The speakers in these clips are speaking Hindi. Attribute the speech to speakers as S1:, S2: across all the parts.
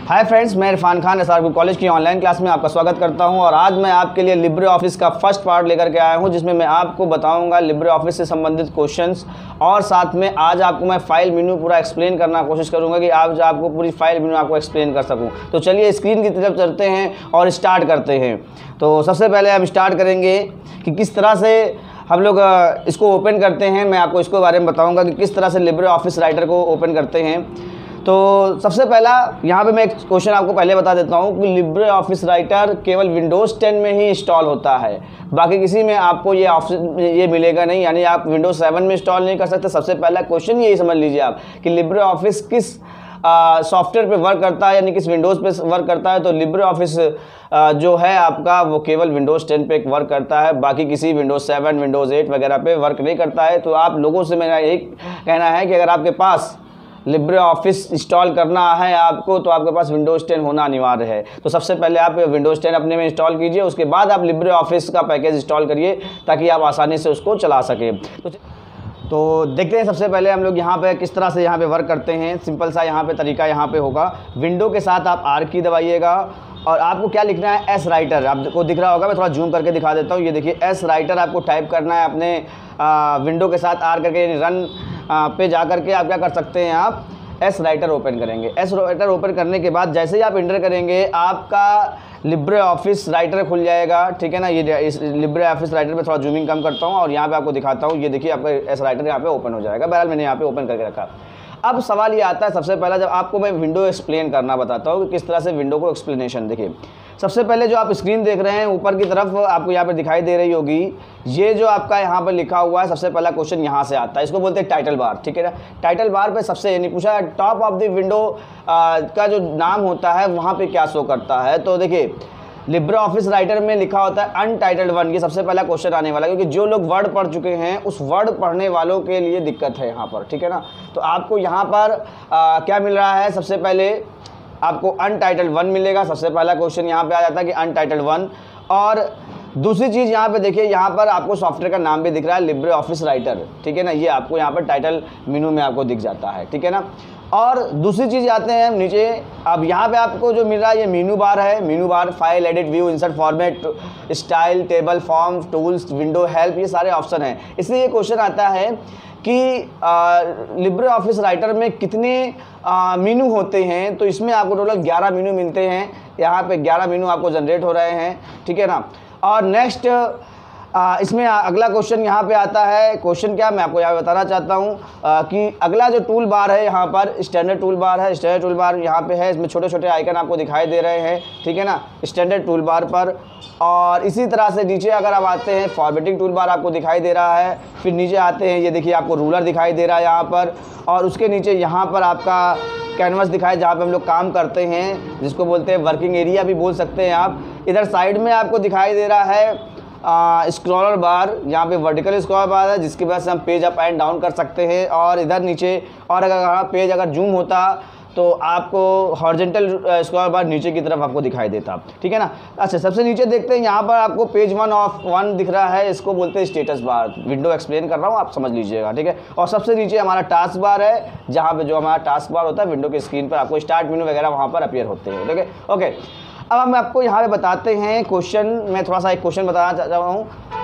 S1: हाय फ्रेंड्स, मैं इरफान खान एसआरपी कॉलेज की ऑनलाइन क्लास में आपका स्वागत करता हूं और आज मैं आपके लिए लिब्रे ऑफिस का फर्स्ट पार्ट लेकर के आया हूं जिसमें मैं आपको बताऊंगा लिब्रे ऑफिस से संबंधित क्वेश्चंस और साथ में आज आपको मैं फाइल मेन्यू पूरा एक्सप्लेन करना कोशिश करूंगा कि आज आपको पूरी फाइल मेन्यू आपको एक्सप्लेन कर सकूँ। तो चलिए स्क्रीन की तरफ चलते हैं और स्टार्ट करते हैं। तो सबसे पहले हम स्टार्ट करेंगे कि किस तरह से हम लोग इसको ओपन करते हैं। मैं आपको इसके बारे में बताऊँगा कि किस तरह से लिब्रे ऑफिस राइटर को ओपन करते हैं। तो सबसे पहला यहाँ पे मैं एक क्वेश्चन आपको पहले बता देता हूँ कि लिब्रे ऑफिस राइटर केवल विंडोज़ 10 में ही इंस्टॉल होता है, बाकी किसी में आपको ये मिलेगा नहीं, यानी आप विंडोज़ 7 में इंस्टॉल नहीं कर सकते। सबसे पहला क्वेश्चन यही समझ लीजिए आप कि लिब्रे ऑफिस किस सॉफ्टवेयर पे वर्क करता है, यानी किस विंडोज़ पे वर्क करता है। तो लिब्रे ऑफिस जो है आपका वो केवल विंडोज़ 10 पे वर्क करता है, बाकी किसी विंडोज़ 7 विंडोज़ 8 वगैरह पे वर्क नहीं करता है। तो आप लोगों से मेरा यही कहना है कि अगर आपके पास लिब्रे ऑफिस इंस्टॉल करना है आपको तो आपके पास विंडोज़ 10 होना अनिवार्य है। तो सबसे पहले आप विंडोज़ 10 अपने में इंस्टॉल कीजिए, उसके बाद आप लिब्रे ऑफिस का पैकेज इंस्टॉल करिए ताकि आप आसानी से उसको चला सकें। तो देखते हैं सबसे पहले हम लोग यहाँ पे किस तरह से यहाँ पे वर्क करते हैं। सिंपल सा यहाँ पे तरीका यहाँ पे होगा, विंडो के साथ आप आर की दबाइएगा और आपको क्या लिखना है, एस राइटर। आपको दिख रहा होगा, मैं थोड़ा जूम करके दिखा देता हूँ। ये देखिए एस राइटर आपको टाइप करना है अपने विंडो के साथ आर करके, यानी रन पे जा करके आप क्या कर सकते हैं, आप एस राइटर ओपन करेंगे। एस राइटर ओपन करने के बाद जैसे ही आप इंटर करेंगे आपका लिब्रे ऑफिस राइटर खुल जाएगा, ठीक है ना। ये इस लिब्रे ऑफिस राइटर में थोड़ा जूमिंग कम करता हूँ और यहाँ पे आपको दिखाता हूँ। ये देखिए आपका एस राइटर यहाँ पे ओपन हो जाएगा। बहरहाल मैंने यहाँ पे ओपन करके रखा। अब सवाल ये आता है, सबसे पहला जब आपको मैं विंडो एक्सप्लेन करना बताता हूँ कि किस तरह से विंडो को एक्सप्लेनेशन। देखिए सबसे पहले जो आप स्क्रीन देख रहे हैं ऊपर की तरफ आपको यहाँ पर दिखाई दे रही होगी, ये जो आपका यहाँ पर लिखा हुआ है, सबसे पहला क्वेश्चन यहाँ से आता है। इसको बोलते हैं टाइटल बार, ठीक है ना। टाइटल बार पे सबसे यानी पूछा टॉप ऑफ द विंडो का जो नाम होता है वहाँ पे क्या शो करता है। तो देखिए लिब्रे ऑफिस राइटर में लिखा होता है अनटाइटल्ड वन। ये सबसे पहला क्वेश्चन आने वाला है क्योंकि जो लोग वर्ड पढ़ चुके हैं उस वर्ड पढ़ने वालों के लिए दिक्कत है यहाँ पर, ठीक है ना। तो आपको यहाँ पर क्या मिल रहा है, सबसे पहले आपको अनटाइटल्ड वन मिलेगा। सबसे पहला क्वेश्चन यहाँ पे आ जाता है कि अनटाइटल्ड वन। और दूसरी चीज़ यहाँ पे देखिए, यहाँ पर आपको सॉफ्टवेयर का नाम भी दिख रहा है लिब्रे ऑफिस राइटर, ठीक है ना। ये आपको यहाँ पर टाइटल मेनू में आपको दिख जाता है, ठीक है ना। और दूसरी चीज़ आते हैं नीचे, अब यहाँ पे आपको जो मिल रहा है ये मेनू बार है। Menu bar file, edit, view, insert, format, style, table, form, tools, window, help, ये सारे ऑप्शन हैं। इसलिए ये क्वेश्चन आता है कि लिब्रे ऑफिस राइटर में कितने मेनू होते हैं। तो इसमें आपको टोटल 11 मेनू मिलते हैं। यहाँ पे 11 मेनू आपको जनरेट हो रहे हैं, ठीक है ना। और नेक्स्ट इसमें अगला क्वेश्चन यहाँ पे आता है। क्वेश्चन क्या मैं आपको यहाँ बताना चाहता हूँ कि अगला जो टूल बार है यहाँ पर स्टैंडर्ड टूल बार है। स्टैंडर्ड टूल बार यहाँ पे है, इसमें छोटे छोटे आइकन आपको दिखाई दे रहे हैं, ठीक है ना, स्टैंडर्ड टूल बार पर। और इसी तरह से नीचे अगर आप आते हैं फॉर्मेटिंग टूल बार आपको दिखाई दे रहा है। फिर नीचे आते हैं, ये देखिए आपको रूलर दिखाई दे रहा है यहाँ पर। और उसके नीचे यहाँ पर आपका कैनवस दिखाए जहाँ पे हम लोग काम करते हैं, जिसको बोलते हैं वर्किंग एरिया भी बोल सकते हैं आप। इधर साइड में आपको दिखाई दे रहा है स्क्रॉलर बार, यहाँ पे वर्टिकल स्क्रॉलर बार है जिसकी वजह से हम पेज अप एंड डाउन कर सकते हैं। और इधर नीचे और अगर पेज अगर जूम होता तो आपको हॉरिजॉन्टल स्क्रॉलर बार नीचे की तरफ आपको दिखाई देता, ठीक है ना। अच्छा, सबसे नीचे देखते हैं, यहाँ पर आपको पेज 1 ऑफ 1 दिख रहा है, इसको बोलते हैं स्टेटस बार। विंडो एक्सप्लेन कर रहा हूँ, आप समझ लीजिएगा, ठीक है। और सबसे नीचे हमारा टास्क बार है, जहाँ पे जो हमारा टास्क बार होता है विंडो के स्क्रीन पर आपको स्टार्ट मेनू वगैरह वहाँ पर अपीयर होते हैं, ठीक है। ओके, अब हम आपको यहाँ पे बताते हैं क्वेश्चन। मैं थोड़ा सा एक क्वेश्चन बताना चाहता हूँ।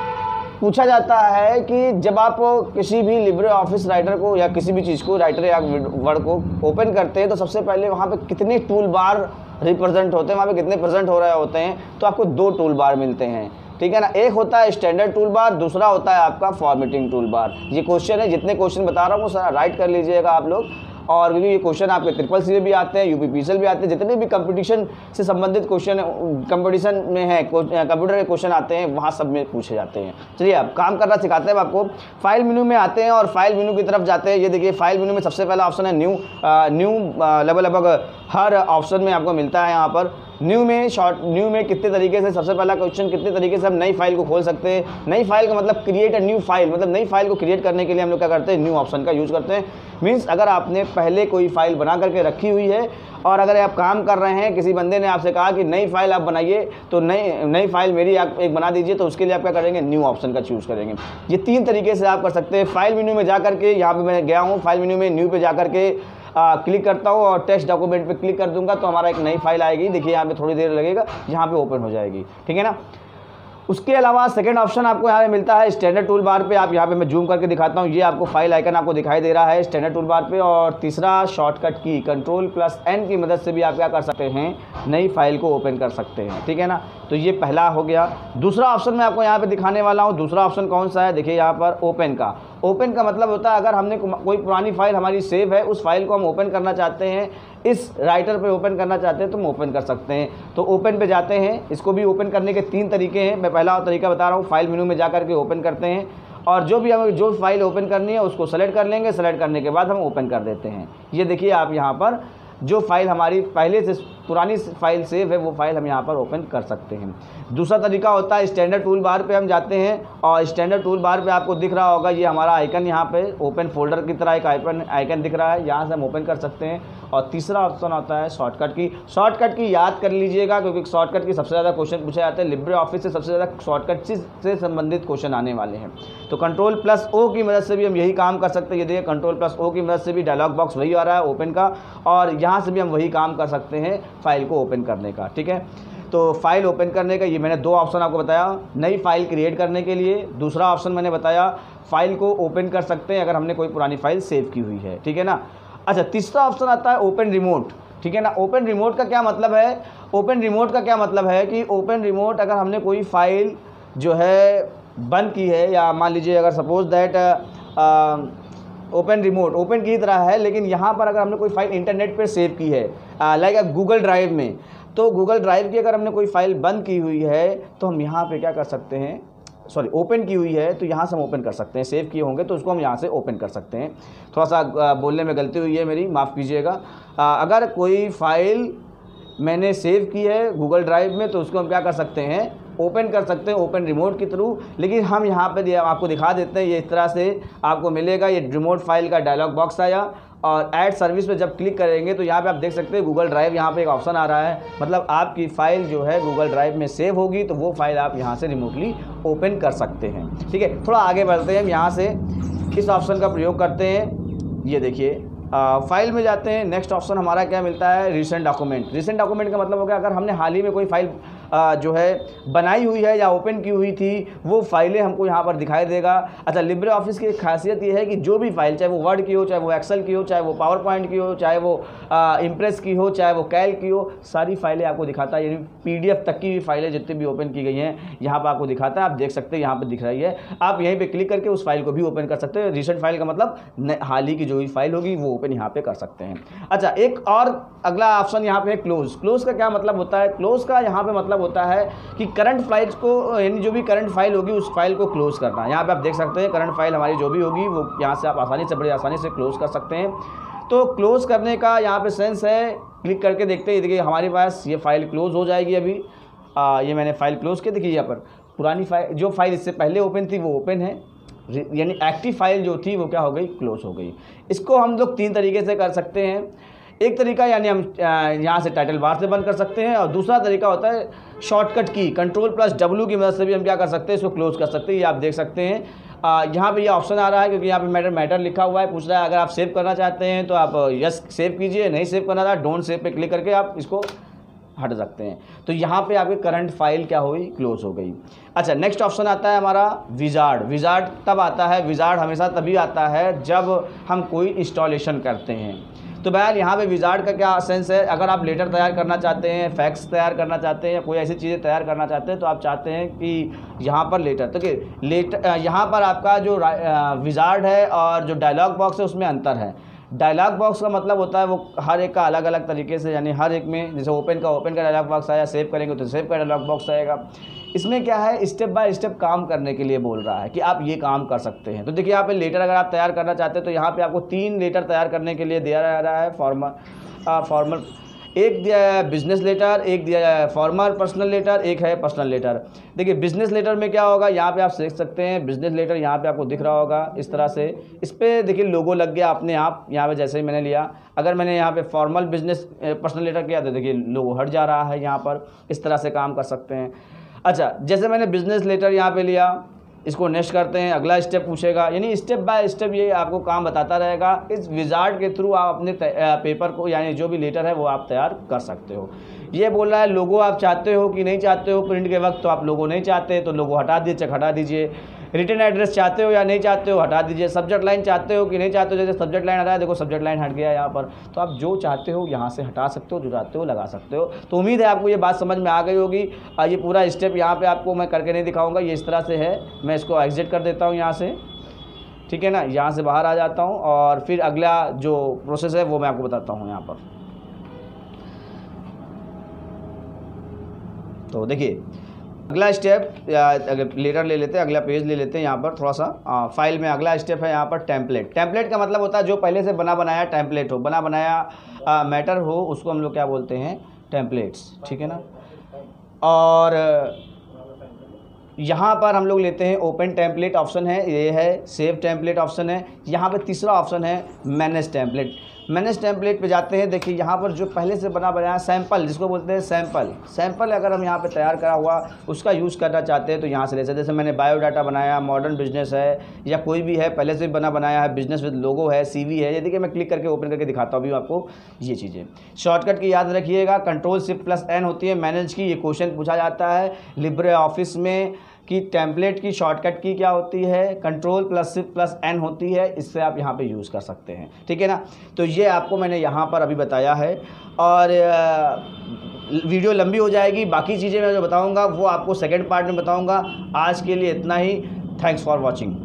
S1: पूछा जाता है कि जब आप किसी भी लिब्रे ऑफिस राइटर को या किसी भी चीज़ को राइटर या वर्ड को ओपन करते हैं तो सबसे पहले वहाँ पे कितने टूल बार रिप्रेजेंट होते हैं, वहाँ पे कितने प्रेजेंट हो रहे होते हैं। तो आपको 2 टूल बार मिलते हैं, ठीक है ना। एक होता है स्टैंडर्ड टूल बार, दूसरा होता है आपका फॉर्मेटिंग टूल बार। ये क्वेश्चन है, जितने क्वेश्चन बता रहा हूँ वो सारा राइट कर लीजिएगा आप लोग। और क्योंकि ये क्वेश्चन आपके CCC में भी आते हैं, UPPCL भी आते हैं, जितने भी कंपटीशन से संबंधित क्वेश्चन कंपटीशन में है, कंप्यूटर के क्वेश्चन आते हैं वहाँ सब में पूछे जाते हैं। चलिए अब काम करना सिखाते हैं आपको। फाइल मेनू में आते हैं और फाइल मेनू की तरफ जाते हैं। ये देखिए फाइल मेनू में सबसे पहला ऑप्शन है न्यू। लगभग हर ऑप्शन में आपको मिलता है यहाँ पर। न्यू में कितने तरीके से, सबसे पहला क्वेश्चन, कितने तरीके से हम नई फाइल को खोल सकते हैं। नई फाइल का मतलब क्रिएट अ न्यू फाइल, मतलब नई फाइल को क्रिएट करने के लिए हम लोग क्या करते हैं, न्यू ऑप्शन का यूज़ करते हैं। मीन्स अगर आपने पहले कोई फाइल बना करके रखी हुई है और अगर आप काम कर रहे हैं, किसी बंदे ने आपसे कहा कि नई फाइल आप बनाइए, तो नई फाइल मेरी आप एक बना दीजिए, तो उसके लिए आप क्या करेंगे, न्यू ऑप्शन का चूज़ करेंगे। ये 3 तरीके से आप कर सकते हैं। फाइल मेन्यू में जा करके, यहाँ पे मैं गया हूँ फाइल मेन्यू में, न्यू पे जा करके क्लिक करता हूँ और टेक्स्ट डॉक्यूमेंट पे क्लिक कर दूंगा तो हमारा एक नई फाइल आएगी। देखिए यहाँ पे थोड़ी देर लगेगा, यहाँ पे ओपन हो जाएगी, ठीक है ना। उसके अलावा सेकंड ऑप्शन आपको यहाँ पे मिलता है स्टैंडर्ड टूल बार पे। आप यहाँ पे मैं जूम करके दिखाता हूँ, ये आपको फाइल आइकन आपको दिखाई दे रहा है स्टैंडर्ड टूल बार पे। और तीसरा शॉर्टकट की Ctrl+N की मदद से भी आप क्या कर सकते हैं, नई फाइल को ओपन कर सकते हैं, ठीक है ना। तो ये पहला हो गया। दूसरा ऑप्शन मैं आपको यहाँ पे दिखाने वाला हूँ। दूसरा ऑप्शन कौन सा है, देखिए यहाँ पर ओपन का। ओपन का मतलब होता है अगर हमने कोई पुरानी फाइल हमारी सेव है, उस फाइल को हम ओपन करना चाहते हैं, इस राइटर पे ओपन करना चाहते हैं तो हम ओपन कर सकते हैं। तो ओपन पे जाते हैं। इसको भी ओपन करने के 3 तरीके हैं। मैं पहला तरीका बता रहा हूँ, फाइल मेनू में जाकर के ओपन करते हैं और जो भी हमें जो फाइल ओपन करनी है उसको सेलेक्ट कर लेंगे। सेलेक्ट करने के बाद हम ओपन कर देते हैं। ये देखिए आप यहाँ पर जो फाइल हमारी पहले से पुरानी फाइल सेव है वो फाइल हम यहाँ पर ओपन कर सकते हैं। दूसरा तरीका होता है स्टैंडर्ड टूल बार पे हम जाते हैं और स्टैंडर्ड टूल बार पे आपको दिख रहा होगा ये हमारा आइकन, यहाँ पे ओपन फोल्डर की तरह एक आइकन दिख रहा है, यहाँ से हम ओपन कर सकते हैं। और तीसरा ऑप्शन होता है शॉर्टकट की। शॉर्टकट की याद कर लीजिएगा क्योंकि शॉर्टकट की सबसे ज़्यादा क्वेश्चन पूछे जाते हैं। लिब्रे ऑफिस से सबसे ज़्यादा शॉर्टकट से संबंधित क्वेश्चन आने वाले हैं। तो Ctrl+O की मदद से भी हम यही काम कर सकते हैं। ये देखिए Ctrl+O की मदद से भी डायलॉग बॉक्स वही आ रहा है ओपन का, और यहाँ से भी हम वही काम कर सकते हैं फाइल को ओपन करने का, ठीक है। तो फाइल ओपन करने का ये मैंने 2 ऑप्शन आपको बताया, नई फाइल क्रिएट करने के लिए। दूसरा ऑप्शन मैंने बताया फाइल को ओपन कर सकते हैं अगर हमने कोई पुरानी फाइल सेव की हुई है, ठीक है ना। अच्छा, तीसरा ऑप्शन आता है ओपन रिमोट, ठीक है ना। ओपन रिमोट का क्या मतलब है, ओपन रिमोट का क्या मतलब है कि ओपन रिमोट अगर हमने कोई फाइल जो है बंद की है, या मान लीजिए अगर suppose that open remote open की तरह है, लेकिन यहाँ पर अगर हमने कोई फाइल इंटरनेट पर सेव की है लाइक गूगल ड्राइव में, तो गूगल ड्राइव की अगर हमने कोई फाइल बंद की हुई है तो हम यहाँ पे क्या कर सकते हैं, सॉरी ओपन की हुई है तो यहाँ से हम ओपन कर सकते हैं। सेव किए होंगे तो उसको हम यहाँ से ओपन कर सकते हैं। थोड़ा सा बोलने में गलती हुई है मेरी, माफ़ कीजिएगा। अगर कोई फाइल मैंने सेव की है गूगल ड्राइव में तो उसको हम क्या कर सकते हैं, ओपन कर सकते हैं ओपन रिमोट के थ्रू। लेकिन हम यहाँ पे आपको दिखा देते हैं, ये इस तरह से आपको मिलेगा। ये रिमोट फाइल का डायलॉग बॉक्स आया और ऐड सर्विस पे जब क्लिक करेंगे तो यहाँ पे आप देख सकते हैं गूगल ड्राइव, यहाँ पे एक ऑप्शन आ रहा है। मतलब आपकी फ़ाइल जो है गूगल ड्राइव में सेव होगी तो वो फाइल आप यहाँ से रिमोटली ओपन कर सकते हैं, ठीक है। थोड़ा आगे बढ़ते हैं, हम यहाँ से इस ऑप्शन का प्रयोग करते हैं। ये देखिए फाइल में जाते हैं। नेक्स्ट ऑप्शन हमारा क्या मिलता है, रिसेंट डॉक्यूमेंट। रिसेंट डॉक्यूमेंट का मतलब हो गया अगर हमने हाल ही में कोई फाइल जो है बनाई हुई है या ओपन की हुई थी वो फाइलें हमको यहाँ पर दिखाई देगा। अच्छा, लिब्रे ऑफिस की खासियत ये है कि जो भी फाइल, चाहे वो वर्ड की हो, चाहे वो एक्सेल की हो, चाहे वो पावर पॉइंट की हो, चाहे वो इम्प्रेस की हो, चाहे वो कैल्क की हो, सारी फाइलें आपको दिखाता है। यानी PDF तक की भी फाइलें जितनी भी ओपन की गई हैं यहाँ पर आपको दिखाता है। आप देख सकते हैं यहाँ पर दिख रही है, आप यहीं पर क्लिक करके उस फाइल को भी ओपन कर सकते हैं। रिसेंट फाइल का मतलब हाल ही की जो भी फाइल होगी वो ओपन यहाँ पे कर सकते हैं। अच्छा, एक और अगला ऑप्शन यहाँ पे है क्लोज। क्लोज का क्या मतलब होता है, क्लोज का यहाँ पे मतलब होता है कि करंट फाइल को, यानी जो भी करंट फाइल होगी उस फाइल को क्लोज करना। यहाँ पे आप देख सकते हैं करंट फाइल हमारी जो भी होगी वो यहाँ से आप आसानी से, बड़ी आसानी से क्लोज कर सकते हैं। तो क्लोज करने का यहाँ पे सेंस है, क्लिक करके देखते हैं, देखिए हमारे पास ये फाइल क्लोज हो जाएगी। अभी ये मैंने फाइल क्लोज की, देखिए यहाँ पर पुरानी फाइल, जो फाइल इससे पहले ओपन थी वो ओपन है, यानी एक्टिव फाइल जो थी वो क्या हो गई, क्लोज हो गई। इसको हम लोग 3 तरीके से कर सकते हैं। एक तरीका यानी हम यहाँ से टाइटल बार से बंद कर सकते हैं, और दूसरा तरीका होता है शॉर्टकट की Ctrl+W की मदद से भी हम क्या कर सकते हैं, इसको क्लोज कर सकते हैं। ये आप देख सकते हैं यहाँ पे ये ऑप्शन आ रहा है क्योंकि यहाँ पे मैटर लिखा हुआ है, पूछ रहा है अगर आप सेव करना चाहते हैं तो आप यस सेव कीजिए, नहीं सेव करना था डोंट सेव पे क्लिक करके आप इसको हट सकते हैं। तो यहाँ पे आपकी करंट फाइल क्या हो गई, क्लोज हो गई। अच्छा, नेक्स्ट ऑप्शन आता है हमारा विजार्ड। विजार्ड तब आता है, विजार्ड हमेशा तभी आता है जब हम कोई इंस्टॉलेशन करते हैं। तो बहरहाल यहाँ पे विजार्ड का क्या सेंस है, अगर आप लेटर तैयार करना चाहते हैं, फैक्स तैयार करना चाहते हैं, या कोई ऐसी चीज़ें तैयार करना चाहते हैं तो आप चाहते हैं कि यहाँ पर लेटर, तो लेटर यहाँ पर आपका जो विजार्ड है और जो डायलॉग बॉक्स है उसमें अंतर है। डायलॉग बॉक्स का मतलब होता है वो हर एक का अलग अलग तरीके से, यानी हर एक में जैसे ओपन का डायलॉग बॉक्स आया, सेव करेंगे तो सेव का डायलॉग बॉक्स आएगा। इसमें क्या है, स्टेप बाय स्टेप काम करने के लिए बोल रहा है कि आप ये काम कर सकते हैं। तो देखिए यहाँ पे लेटर अगर आप तैयार करना चाहते हैं तो यहाँ पे आपको 3 लेटर तैयार करने के लिए दिया जा रहा है। फॉर्मल एक दिया है, बिजनेस लेटर एक दिया है, फॉर्मल पर्सनल लेटर एक है पर्सनल लेटर। देखिए बिजनेस लेटर में क्या होगा, यहाँ पे आप देख सकते हैं बिजनेस लेटर यहाँ पे आपको दिख रहा होगा इस तरह से। इस पर देखिए लोगो लग गया अपने आप, यहाँ पे जैसे ही मैंने लिया, अगर मैंने यहाँ पे फॉर्मल बिजनेस पर्सनल लेटर किया तो देखिए लोगो हट जा रहा है यहाँ पर। इस तरह से काम कर सकते हैं। अच्छा, जैसे मैंने बिजनेस लेटर यहाँ पे लिया इसको नेक्स्ट करते हैं, अगला स्टेप पूछेगा, यानी स्टेप बाय स्टेप ये आपको काम बताता रहेगा। इस विजार्ड के थ्रू आप अपने पेपर को यानी जो भी लेटर है वो आप तैयार कर सकते हो। ये बोल रहा है लोगो आप चाहते हो कि नहीं चाहते हो प्रिंट के वक्त, तो आप लोगो नहीं चाहते तो लोगो हटा दीजिए, चेक हटा दीजिए। रिटन एड्रेस चाहते हो या नहीं चाहते हो, हटा दीजिए। सब्जेक्ट लाइन चाहते हो कि नहीं चाहते हो, जैसे सब्जेक्ट लाइन हटा है, देखो सब्जेक्ट लाइन हट गया यहाँ पर। तो आप जो चाहते हो यहाँ से हटा सकते हो, जो चाहते हो लगा सकते हो। तो उम्मीद है आपको ये बात समझ में आ गई होगी। ये पूरा स्टेप यहाँ पे आपको मैं करके नहीं दिखाऊंगा, ये इस तरह से है। मैं इसको एग्जिट कर देता हूँ यहाँ से, ठीक है ना, यहाँ से बाहर आ जाता हूँ और फिर अगला जो प्रोसेस है वो मैं आपको बताता हूँ यहाँ पर। तो देखिए अगला स्टेप, अगर लेटर ले लेते हैं, अगला पेज ले लेते हैं यहाँ पर थोड़ा सा। फाइल में अगला स्टेप है यहाँ पर टेम्पलेट। टेम्पलेट का मतलब होता है जो पहले से बना बनाया टेम्पलेट हो, बना बनाया मैटर हो, उसको हम लोग क्या बोलते हैं, टेम्पलेट्स, ठीक है ना। और यहाँ पर हम लोग लेते हैं ओपन टेम्पलेट ऑप्शन है, ये है सेव टेम्पलेट ऑप्शन है। यहाँ पर तीसरा ऑप्शन है मैनेज टेम्पलेट। मैनेज टेम्पलेट पे जाते हैं, देखिए यहाँ पर जो पहले से बना बनाया सैंपल, जिसको बोलते हैं सैंपल अगर हम यहाँ पे तैयार करा हुआ उसका यूज़ करना चाहते हैं तो यहाँ से ले सकते हैं। जैसे मैंने बायोडाटा बनाया, मॉडर्न बिजनेस है या कोई भी है पहले से बना बनाया है, बिजनेस विद लोगो है, CV है। ये देखिए मैं क्लिक करके ओपन करके दिखाता हूँ अभी आपको ये चीज़ें। शॉर्टकट की याद रखिएगा, Ctrl+Shift+N होती है मैनेज की। ये क्वेश्चन पूछा जाता है लिब्रे ऑफिस में कि टेम्पलेट की शॉर्टकट की क्या होती है, Ctrl+Shift+N होती है। इससे आप यहाँ पे यूज़ कर सकते हैं, ठीक है ना। तो ये आपको मैंने यहाँ पर अभी बताया है और वीडियो लंबी हो जाएगी। बाकी चीज़ें मैं जो बताऊँगा वो आपको सेकंड पार्ट में बताऊँगा। आज के लिए इतना ही। Thanks for watching.